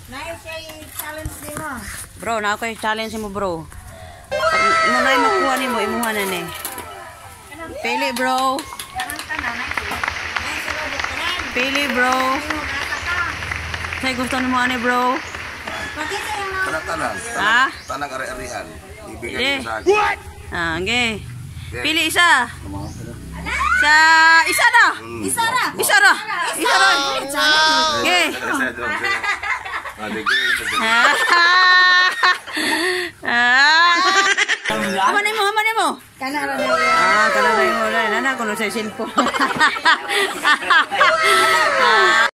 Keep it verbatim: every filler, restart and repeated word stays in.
challenge mo. Bro, na ako yung challenge mo, bro. Pag mo na yung makuha ni mo, imuha na ni. Pili, bro. Pili, bro. Say gusto ni mo ani, bro. Tanang-tanang. Ha? Tanang ari-arihan. Ibigay Eh. ko sa akin. Ah, okay. Pili isa. Sa isa na. Isa ra. Isa na. Isa na. Okay. Aman mo, aman mo. Kana ra na. Ah, kana na mo na. Nana ko no sa cellphone. Ah.